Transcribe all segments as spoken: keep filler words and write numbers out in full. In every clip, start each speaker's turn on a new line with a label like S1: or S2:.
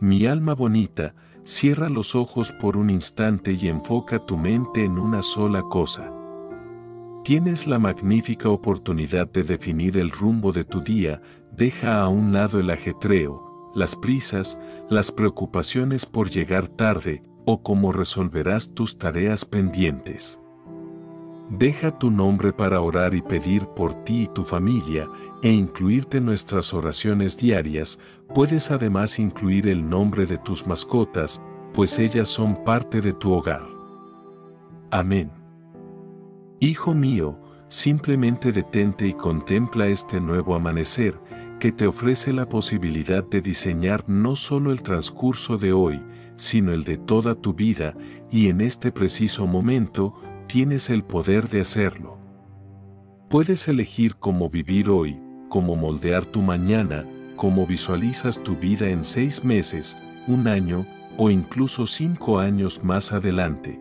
S1: Mi alma bonita, cierra los ojos por un instante y enfoca tu mente en una sola cosa. Tienes la magnífica oportunidad de definir el rumbo de tu día. Deja a un lado el ajetreo, las prisas, las preocupaciones por llegar tarde o cómo resolverás tus tareas pendientes. Deja tu nombre para orar y pedir por ti y tu familia e incluirte en nuestras oraciones diarias. Puedes además incluir el nombre de tus mascotas, pues ellas son parte de tu hogar. Amén. Hijo mío, simplemente detente y contempla este nuevo amanecer que te ofrece la posibilidad de diseñar no solo el transcurso de hoy, sino el de toda tu vida, y en este preciso momento tienes el poder de hacerlo. Puedes elegir cómo vivir hoy, cómo moldear tu mañana, cómo visualizas tu vida en seis meses, un año o incluso cinco años más adelante.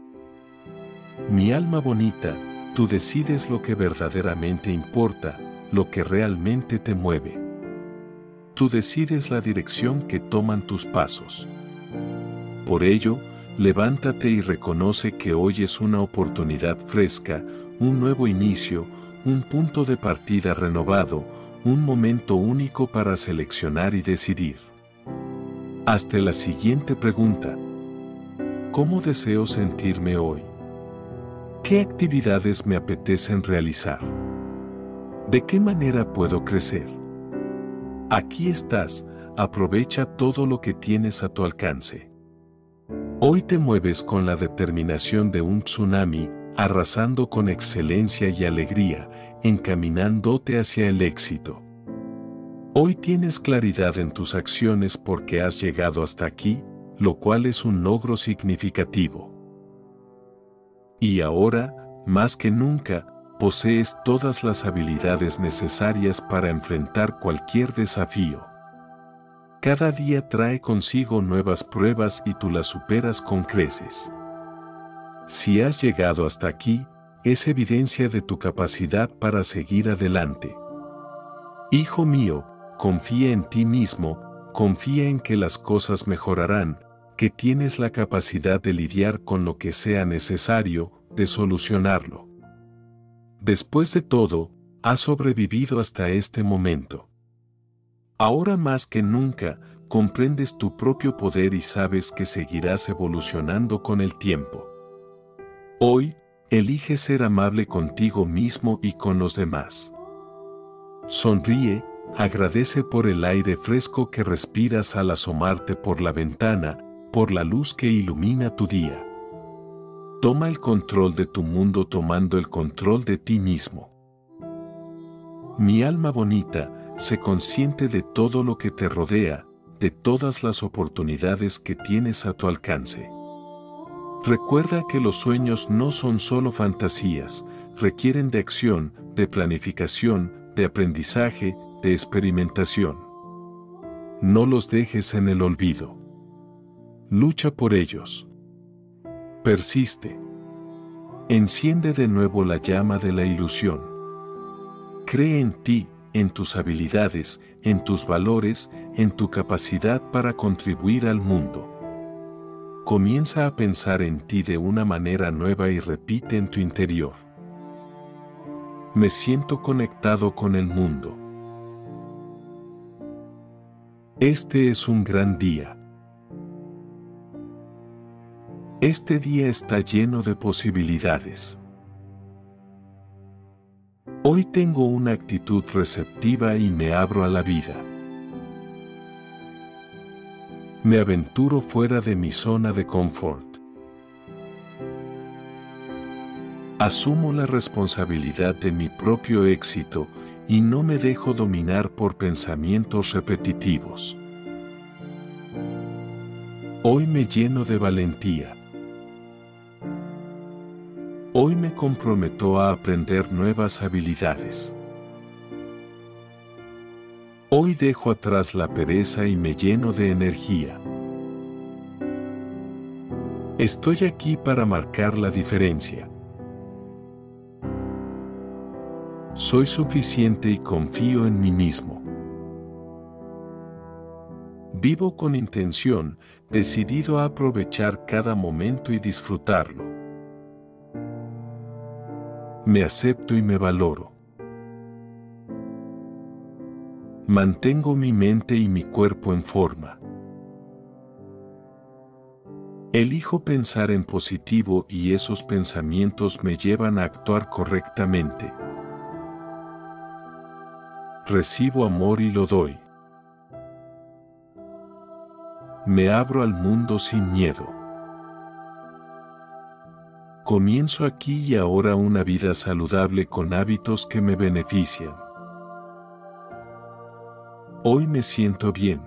S1: Mi alma bonita, tú decides lo que verdaderamente importa, lo que realmente te mueve. Tú decides la dirección que toman tus pasos. Por ello, levántate y reconoce que hoy es una oportunidad fresca, un nuevo inicio, un punto de partida renovado, un momento único para seleccionar y decidir. Hasta la siguiente pregunta. ¿Cómo deseo sentirme hoy? ¿Qué actividades me apetecen realizar? ¿De qué manera puedo crecer? Aquí estás, aprovecha todo lo que tienes a tu alcance. Hoy te mueves con la determinación de un tsunami, arrasando con excelencia y alegría, encaminándote hacia el éxito. Hoy tienes claridad en tus acciones porque has llegado hasta aquí, lo cual es un logro significativo. Y ahora, más que nunca, posees todas las habilidades necesarias para enfrentar cualquier desafío. Cada día trae consigo nuevas pruebas y tú las superas con creces. Si has llegado hasta aquí, es evidencia de tu capacidad para seguir adelante. Hijo mío, confía en ti mismo, confía en que las cosas mejorarán, que tienes la capacidad de lidiar con lo que sea necesario, de solucionarlo. Después de todo, has sobrevivido hasta este momento. Ahora más que nunca, comprendes tu propio poder y sabes que seguirás evolucionando con el tiempo. Hoy, elige ser amable contigo mismo y con los demás. Sonríe, agradece por el aire fresco que respiras al asomarte por la ventana, por la luz que ilumina tu día. Toma el control de tu mundo tomando el control de ti mismo. Mi alma bonita, sé consciente de todo lo que te rodea, de todas las oportunidades que tienes a tu alcance. Recuerda que los sueños no son solo fantasías, requieren de acción, de planificación, de aprendizaje, de experimentación. No los dejes en el olvido. Lucha por ellos. Persiste. Enciende de nuevo la llama de la ilusión. Cree en ti, en tus habilidades, en tus valores, en tu capacidad para contribuir al mundo. Comienza a pensar en ti de una manera nueva y repite en tu interior. Me siento conectado con el mundo. Este es un gran día. Este día está lleno de posibilidades. Hoy tengo una actitud receptiva y me abro a la vida. Me aventuro fuera de mi zona de confort. Asumo la responsabilidad de mi propio éxito y no me dejo dominar por pensamientos repetitivos. Hoy me lleno de valentía. Hoy me comprometo a aprender nuevas habilidades. Hoy dejo atrás la pereza y me lleno de energía. Estoy aquí para marcar la diferencia. Soy suficiente y confío en mí mismo. Vivo con intención, decidido a aprovechar cada momento y disfrutarlo. Me acepto y me valoro. Mantengo mi mente y mi cuerpo en forma. Elijo pensar en positivo y esos pensamientos me llevan a actuar correctamente. Recibo amor y lo doy. Me abro al mundo sin miedo. Comienzo aquí y ahora una vida saludable con hábitos que me benefician. Hoy me siento bien.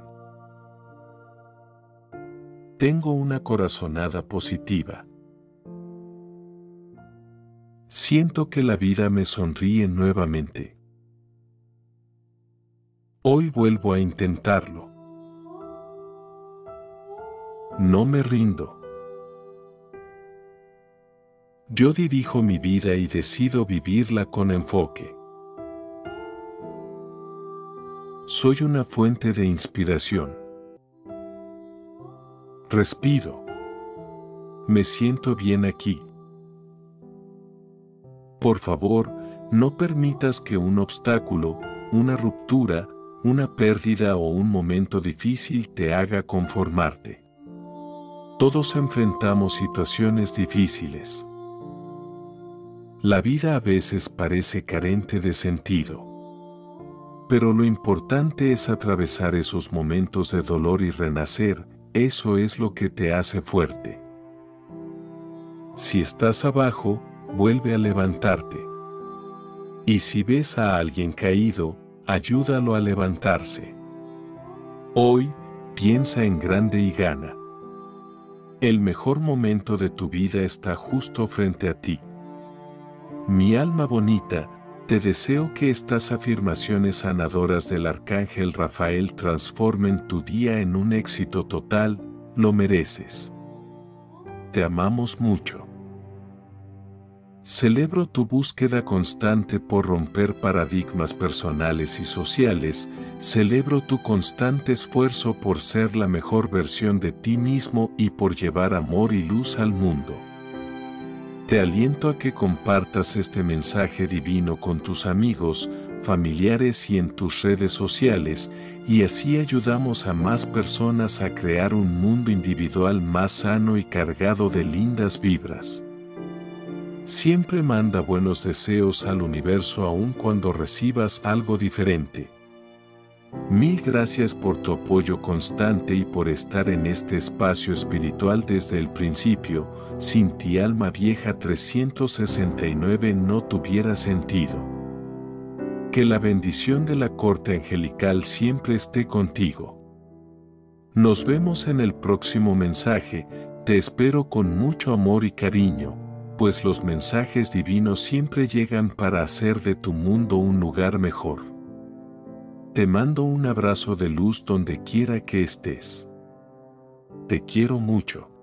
S1: Tengo una corazonada positiva. Siento que la vida me sonríe nuevamente. Hoy vuelvo a intentarlo. No me rindo. Yo dirijo mi vida y decido vivirla con enfoque. Soy una fuente de inspiración. Respiro. Me siento bien aquí. Por favor, no permitas que un obstáculo, una ruptura, una pérdida o un momento difícil te haga conformarte. Todos enfrentamos situaciones difíciles. La vida a veces parece carente de sentido. Pero lo importante es atravesar esos momentos de dolor y renacer. Eso es lo que te hace fuerte. Si estás abajo, vuelve a levantarte. Y si ves a alguien caído, ayúdalo a levantarse. Hoy, piensa en grande y gana. El mejor momento de tu vida está justo frente a ti. Mi alma bonita, te deseo que estas afirmaciones sanadoras del Arcángel Rafael transformen tu día en un éxito total. Lo mereces. Te amamos mucho. Celebro tu búsqueda constante por romper paradigmas personales y sociales. Celebro tu constante esfuerzo por ser la mejor versión de ti mismo y por llevar amor y luz al mundo. Te aliento a que compartas este mensaje divino con tus amigos, familiares y en tus redes sociales, y así ayudamos a más personas a crear un mundo individual más sano y cargado de lindas vibras. Siempre manda buenos deseos al universo aun cuando recibas algo diferente. Mil gracias por tu apoyo constante y por estar en este espacio espiritual desde el principio. Sin ti, Alma Vieja trescientos sesenta y nueve no tuviera sentido. Que la bendición de la corte angelical siempre esté contigo. Nos vemos en el próximo mensaje. Te espero con mucho amor y cariño, pues los mensajes divinos siempre llegan para hacer de tu mundo un lugar mejor. Te mando un abrazo de luz donde quiera que estés. Te quiero mucho.